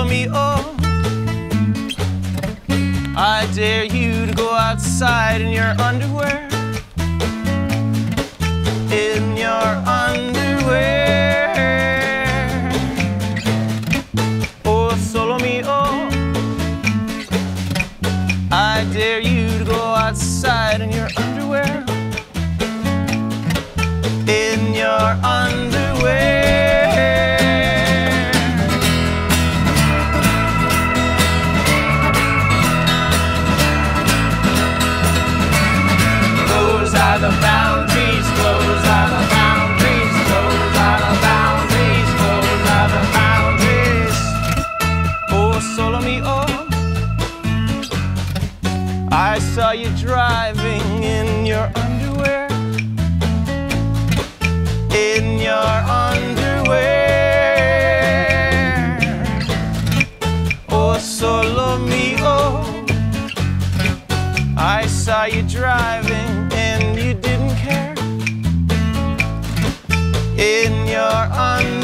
solo me, oh. I dare you to go outside in your underwear. In your underwear. Oh, solo me, oh. I dare you to go outside in your underwear. In your underwear. Those are the boundaries, those are the boundaries, those are the boundaries, those are the boundaries. Oh, solo me, oh. I saw you driving in your underwear. In your underwear. Oh, solo me, oh. I saw you driving and you didn't care. In your underwear.